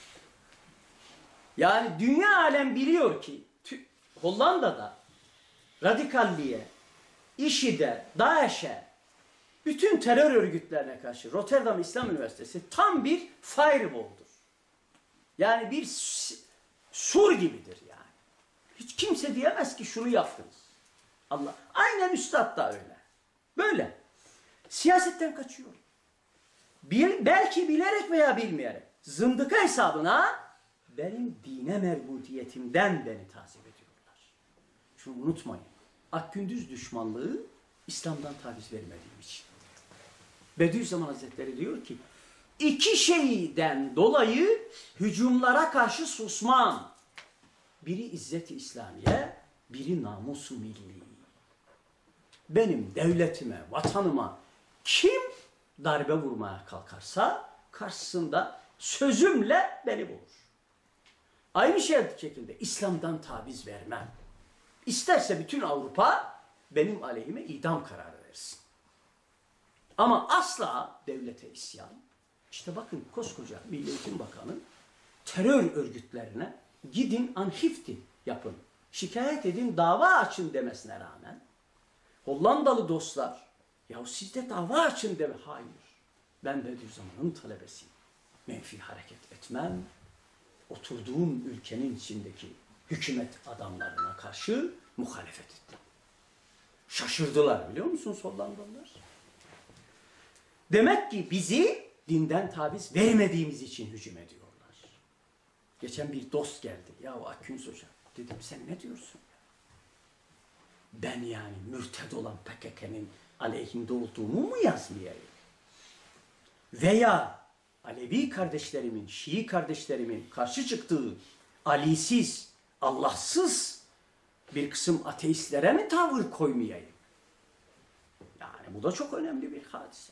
Yani dünya alem biliyor ki Hollanda'da radikalliğe, IŞİD'e, DAEŞ'e, bütün terör örgütlerine karşı Rotterdam İslam Üniversitesi tam bir firewall'dur. Yani bir sur gibidir yani. Hiç kimse diyemez ki şunu yaptınız. Allah. Aynen üstad da öyle. Böyle. Siyasetten kaçıyor. Bil, belki bilerek veya bilmeyerek zındıka hesabına benim dine merbudiyetimden beni tazip ediyorlar. Şunu unutmayın. Akgündüz düşmanlığı İslam'dan taviz vermediğim için. Bediüzzaman Hazretleri diyor ki iki şeyden dolayı hücumlara karşı susmam. Biri İzzet-i İslamiye, biri namus-u milli. Benim devletime, vatanıma kim darbe vurmaya kalkarsa karşısında sözümle beni bulur. Aynı şekilde İslam'dan taviz vermem. İsterse bütün Avrupa benim aleyhime idam kararı versin. Ama asla devlete isyan. İşte bakın koskoca Milli Eğitim Bakanı terör örgütlerine gidin anhifti yapın. Şikayet edin, dava açın demesine rağmen Hollandalı dostlar ya siz de dava açın deme. Hayır. Ben Bediüzzaman'ın talebesiyim. Menfi hareket etmem. Oturduğum ülkenin içindeki hükümet adamlarına karşı muhalefet ettim. Şaşırdılar biliyor musunuz Hollandalılar? Demek ki bizi dinden taviz vermediğimiz için hücum ediyorlar. Geçen bir dost geldi. Ya Akgüns Hoca dedim sen ne diyorsun? Ben yani mürted olan P K K'nın aleyhinde olduğumu mu yazmayayım? Veya Alevi kardeşlerimin, Şii kardeşlerimin karşı çıktığı Ali'siz, Allahsız bir kısım ateistlere mi tavır koymayayım? Yani bu da çok önemli bir hadise.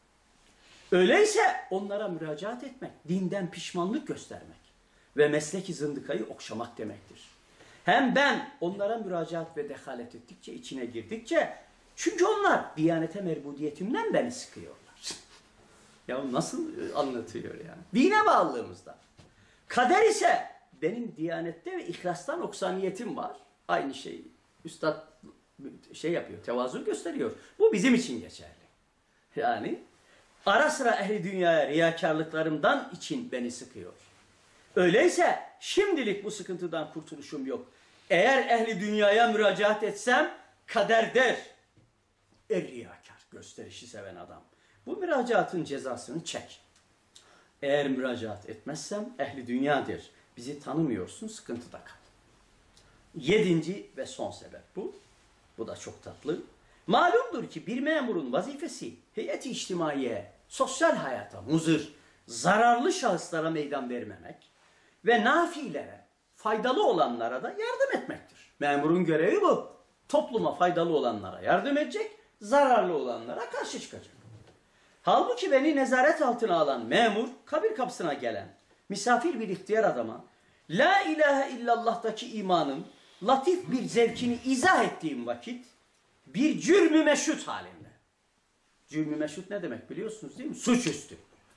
Öyleyse onlara müracaat etmek, dinden pişmanlık göstermek ve mesleki zındıkayı okşamak demektir. Hem ben onlara müracaat ve dehalet ettikçe, içine girdikçe, çünkü onlar Diyanete merbudiyetimden beni sıkıyorlar. Ya nasıl anlatıyor yani? Dine bağlılığımızda. Kader ise benim Diyanette ve ihlastan noksaniyetim var. Aynı şey üstad şey yapıyor, tevazu gösteriyor. Bu bizim için geçerli. Yani ara sıra ehli dünyaya riyakarlıklarımdan için beni sıkıyor. Öyleyse şimdilik bu sıkıntıdan kurtuluşum yok. Eğer ehli dünyaya müracaat etsem kader der. Er riyakar, gösterişi seven adam. Bu müracaatın cezasını çek. Eğer müracaat etmezsem ehli dünyadır. Bizi tanımıyorsun, sıkıntıda kal. Yedinci ve son sebep bu. Bu da çok tatlı. Malumdur ki bir memurun vazifesi heyet-i içtimaiye, sosyal hayata muzır, zararlı şahıslara meydan vermemek ve nafilere, faydalı olanlara da yardım etmektir. Memurun görevi bu. Topluma faydalı olanlara yardım edecek, zararlı olanlara karşı çıkacak. Halbuki beni nezaret altına alan memur, kabir kapısına gelen misafir bir ihtiyar adama La ilahe illallah'taki imanın latif bir zevkini izah ettiğim vakit bir cürmü meşhut halinde. Cürmü meşhut ne demek biliyorsunuz değil mi? Suçüstü.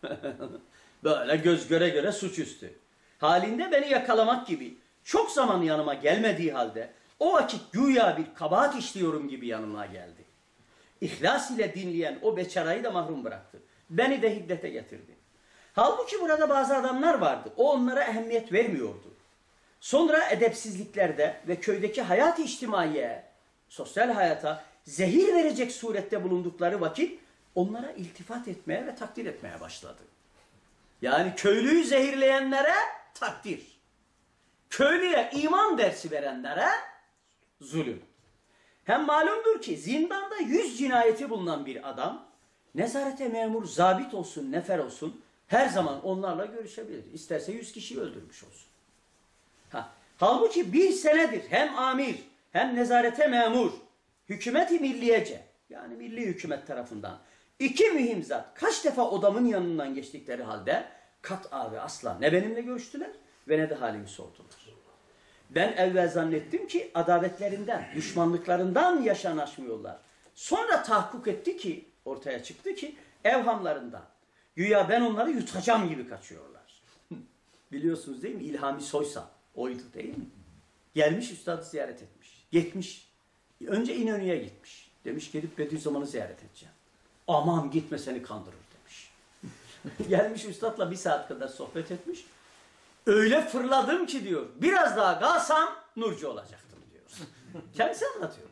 Böyle göz göre göre suçüstü. Halinde beni yakalamak gibi çok zaman yanıma gelmediği halde o vakit güya bir kabahat işliyorum gibi yanıma geldi. İhlas ile dinleyen o beçarayı da mahrum bıraktı. Beni de hiddete getirdi. Halbuki burada bazı adamlar vardı. O onlara ehemmiyet vermiyordu. Sonra edepsizliklerde ve köydeki hayat-ı içtimaiye, sosyal hayata zehir verecek surette bulundukları vakit onlara iltifat etmeye ve takdir etmeye başladı. Yani köylüyü zehirleyenlere takdir. Köylüye iman dersi verenlere zulüm. Hem malumdur ki zindanda yüz cinayeti bulunan bir adam, nezarete memur zabit olsun, nefer olsun, her zaman onlarla görüşebilir. İsterse yüz kişiyi öldürmüş olsun. Ha. Halbuki bir senedir hem amir hem nezarete memur, hükümeti milliyece, yani milli hükümet tarafından iki mühim zat kaç defa odamın yanından geçtikleri halde kat'a ve asla ne benimle görüştüler ve ne de halimi sordular. Ben evvel zannettim ki adavetlerinden, düşmanlıklarından yaşanaşmıyorlar. Sonra tahakkuk etti ki, ortaya çıktı ki evhamlarından. Güya ben onları yutacağım gibi kaçıyorlar. Biliyorsunuz değil mi? İlhami Soysal oydu değil mi? Gelmiş üstadı ziyaret etmiş. Gitmiş. Önce İnönü'ye gitmiş. Demiş gelip Bediüzzaman'ı ziyaret edeceğim. Aman gitme seni kandırır demiş. Gelmiş üstadla bir saat kadar sohbet etmiş. Öyle fırladım ki diyor, biraz daha kalsam Nurcu olacaktım diyor. Kendisi anlatıyor.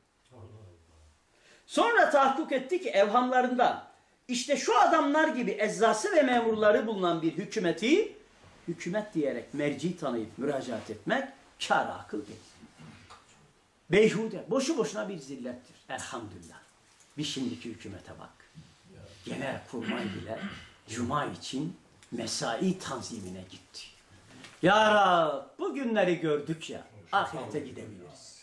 Sonra tahakkuk etti ki evhamlarından işte şu adamlar gibi eczası ve memurları bulunan bir hükümeti hükümet diyerek merci tanıyıp müracaat etmek kâr akıl değil. Beyhude, boşu boşuna bir zillettir. Elhamdülillah. Bir şimdiki hükümete bak. Genelkurmay bile Cuma için mesai tanzimine gitti. Ya Rab, bu günleri gördük ya, ahirete gidebiliriz.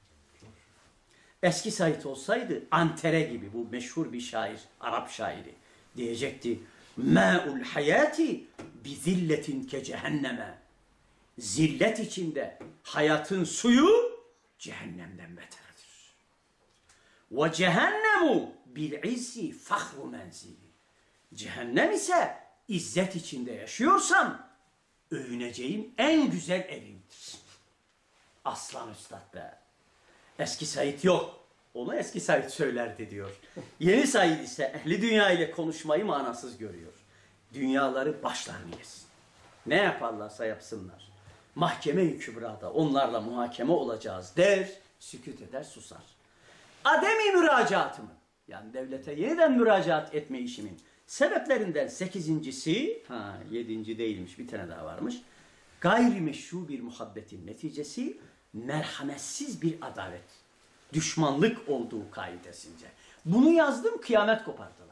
Eski Said olsaydı Antere gibi, bu meşhur bir şair, Arap şairi diyecekti. Mâ'ul hayâti bi zilletin ke cehenneme. Zillet içinde hayatın suyu cehennemden beterdir. Ve cehennemu bil izzi fahru menzili. Cehennem ise izzet içinde yaşıyorsam övüneceğim en güzel evimdir. Aslan üstad be. Eski Said yok. Onu eski Said söylerdi diyor. Yeni Said ise ehli dünya ile konuşmayı manasız görüyor. Dünyaları başlarını yesin. Ne yaparlarsa yapsınlar. Mahkeme-i Kübra'da onlarla muhakeme olacağız der, sükût eder, susar. Ademi müracaatımın, yani devlete yeniden müracaat etme işimin sebeplerinden sekizincisi, ha yedinci değilmiş, bir tane daha varmış. Gayrimeşru bir muhabbetin neticesi merhametsiz bir adalet, düşmanlık olduğu kaidesince. Bunu yazdım, kıyamet kopardılar.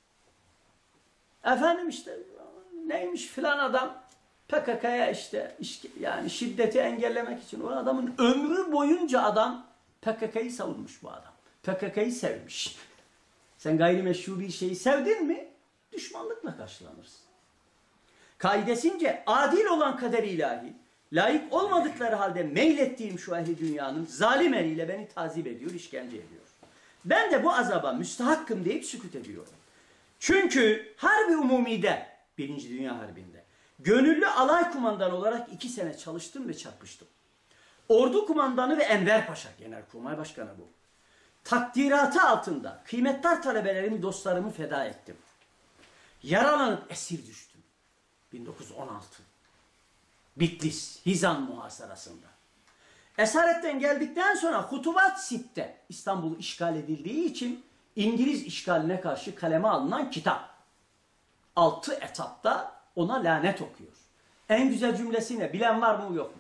Efendim işte neymiş filan adam P K K'ya işte yani şiddeti engellemek için o adamın ömrü boyunca adam P K K'yı savunmuş bu adam. P K K'yı sevmiş. Sen gayrimeşru bir şeyi sevdin mi düşmanlıkla karşılanırsın. Kaidesince adil olan kader ilahi, layık olmadıkları halde meylettiğim şu ehli dünyanın zalim eliyle beni tazip ediyor, işkence ediyor. Ben de bu azaba müstahakkım deyip sükût ediyorum. Çünkü Harbi Umumi'de, Birinci Dünya Harbi'nde, gönüllü alay kumandanı olarak iki sene çalıştım ve çarpıştım. Ordu kumandanı ve Enver Paşa, Genelkurmay Başkanı bu. Takdiratı altında kıymetli talebelerimi, dostlarımı feda ettim. Yaralanıp esir düştüm. bin dokuz yüz on altı. Bitlis, Hizan muhasarasında. Esaretten geldikten sonra Hutubat Sit'te İstanbul işgal edildiği için İngiliz işgaline karşı kaleme alınan kitap. Altı etapta ona lanet okuyor. En güzel cümlesi ne? Bilen var mı yok mu?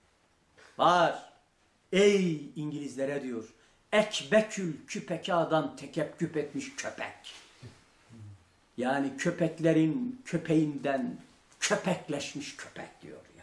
Var. Ey İngilizlere diyor. Ekbekül küpekadan tekekküp etmiş köpek. Yani köpeklerin köpeğinden köpekleşmiş köpek diyor yani.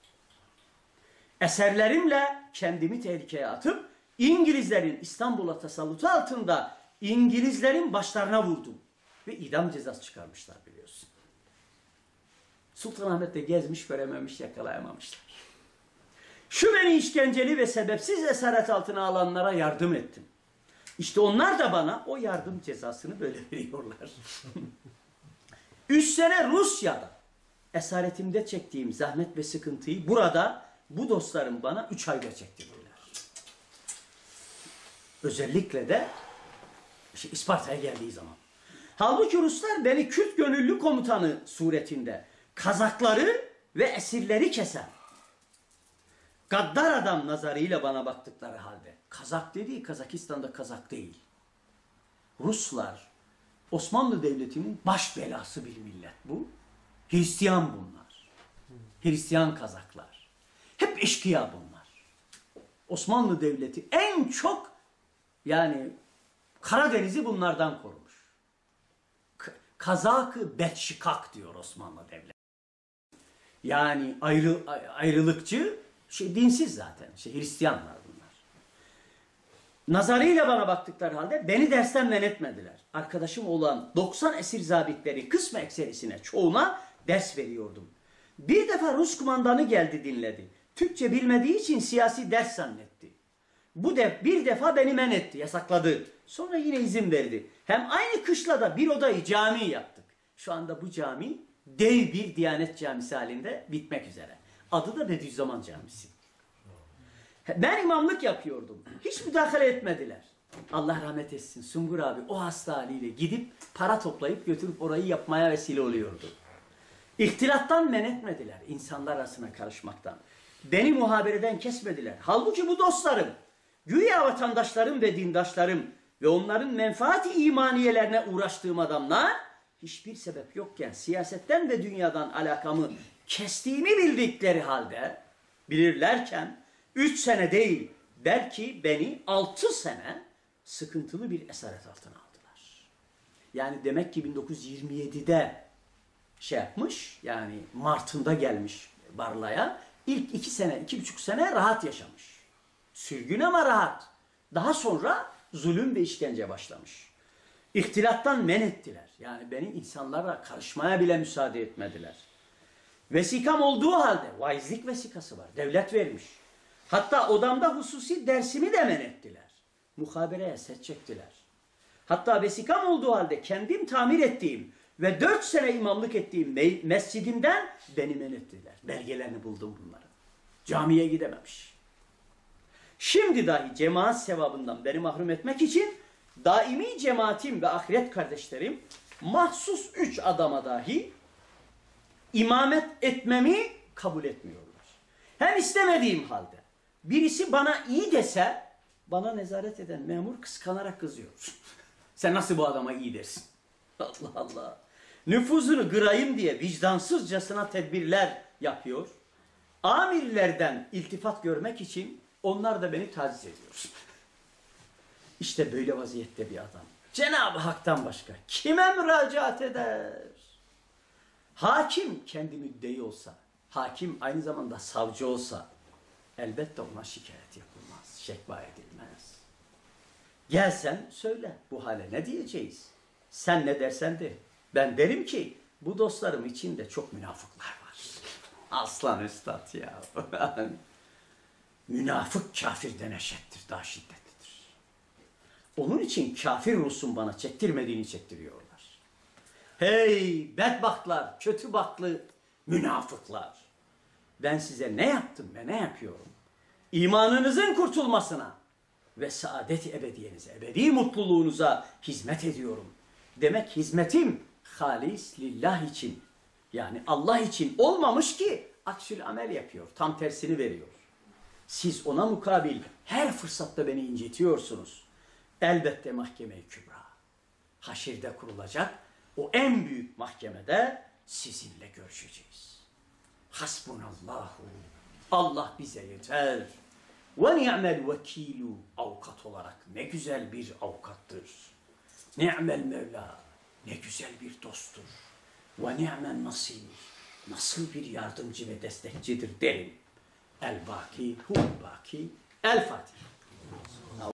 Eserlerimle kendimi tehlikeye atıp İngilizlerin İstanbul'a tasallutu altında İngilizlerin başlarına vurdum. Ve idam cezası çıkarmışlar biliyorsun. Sultanahmet'te gezmiş, görememiş, yakalayamamışlar. Şu beni işkenceli ve sebepsiz esaret altına alanlara yardım ettim. İşte onlar da bana o yardım cezasını böyle veriyorlar. Üç sene Rusya'da esaretimde çektiğim zahmet ve sıkıntıyı burada bu dostlarım bana üç ayda çektirdiler. Özellikle de işte İsparta'ya geldiği zaman. Halbuki Ruslar beni Kürt gönüllü komutanı suretinde Kazakları ve esirleri kesen gaddar adam nazarıyla bana baktıkları halde, Kazak dediği Kazakistan'da Kazak değil. Ruslar Osmanlı Devleti'nin baş belası bir millet bu. Hristiyan bunlar. Hristiyan Kazaklar. Hep eşkıya bunlar. Osmanlı Devleti en çok yani Karadeniz'i bunlardan korumuş. Kazak-ı Betşikak diyor Osmanlı Devleti. Yani ayrı, ayrılıkçı, şey, dinsiz zaten. Şey, Hristiyanlar bunlar. Nazarıyla bana baktıkları halde beni dersten men etmediler. Arkadaşım olan doksan esir zabitleri kısmı ekserisine, çoğuna ders veriyordum. Bir defa Rus kumandanı geldi dinledi. Türkçe bilmediği için siyasi ders zannetti. Bu def bir defa beni men etti, yasakladı. Sonra yine izin verdi. Hem aynı kışlada bir odayı cami yaptık. Şu anda bu cami dev bir Diyanet Camisi halinde bitmek üzere. Adı da Bediüzzaman Camisi. Ben imamlık yapıyordum. Hiç müdahale etmediler. Allah rahmet etsin. Sungur abi o hasta haliyle gidip para toplayıp götürüp orayı yapmaya vesile oluyordu. İhtilattan men etmediler, insanlar arasına karışmaktan. Beni muhabereden kesmediler. Halbuki bu dostlarım, güya vatandaşlarım ve dindaşlarım ve onların menfaati imaniyelerine uğraştığım adamlar, hiçbir sebep yokken siyasetten ve dünyadan alakamı kestiğimi bildikleri halde, bilirlerken üç sene değil, belki beni altı sene sıkıntılı bir esaret altına aldılar. Yani demek ki bin dokuz yüz yirmi yedide şey yapmış, yani Mart'ında gelmiş Barla'ya. İlk iki sene, iki buçuk sene rahat yaşamış. Sürgün ama rahat. Daha sonra zulüm ve işkence başlamış. İhtilattan men ettiler. Yani beni insanlara karışmaya bile müsaade etmediler. Vesikam olduğu halde, vaizlik vesikası var. Devlet vermiş. Hatta odamda hususi dersimi de men ettiler. Muhabereye set çektiler. Hatta vesikam olduğu halde kendim tamir ettiğim ve dört sene imamlık ettiğim mescidimden beni men ettiler. Belgelerini buldum bunların. Camiye gidememiş. Şimdi dahi cemaat sevabından beni mahrum etmek için daimi cemaatim ve ahiret kardeşlerim mahsus üç adama dahi imamet etmemi kabul etmiyorlar. Hem istemediğim halde birisi bana iyi dese bana nezaret eden memur kıskanarak kızıyor. Sen nasıl bu adama iyi dersin? Allah Allah. Nüfuzunu kırayım diye vicdansızcasına tedbirler yapıyor. Amirlerden iltifat görmek için onlar da beni taciz ediyor. İşte böyle vaziyette bir adam Cenab-ı Hak'tan başka kime müracaat eder? Hakim kendi müddei olsa, hakim aynı zamanda savcı olsa elbette ona şikayet yapılmaz, şekva edilmez. Gelsen söyle bu hale ne diyeceğiz? Sen ne dersen de. Ben derim ki bu dostlarım içinde çok münafıklar var. Aslan üstad ya. Münafık kafirden eşittir, daha şiddetlidir. Onun için kafir Rus'un bana çektirmediğini çektiriyorlar. Hey bedbahtlar, kötü baklı münafıklar. Ben size ne yaptım ve ne yapıyorum? İmanınızın kurtulmasına ve saadet-i ebediyenize, ebedi mutluluğunuza hizmet ediyorum. Demek hizmetim halis lillah için, yani Allah için olmamış ki aksül amel yapıyor. Tam tersini veriyor. Siz ona mukabil her fırsatta beni incitiyorsunuz. Elbette mahkeme-i kübra. Haşirde kurulacak o en büyük mahkemede sizinle görüşeceğiz. Hasbunallahu. Allah bize yeter. Ve ni'mel vekilu. Avukat olarak ne güzel bir avukattır. Ni'mel Mevla. Ne güzel bir dosttur. Ve ni'men nasir. Nasıl bir yardımcı ve destekçidir derim. El baki, huvel baki, el fatih.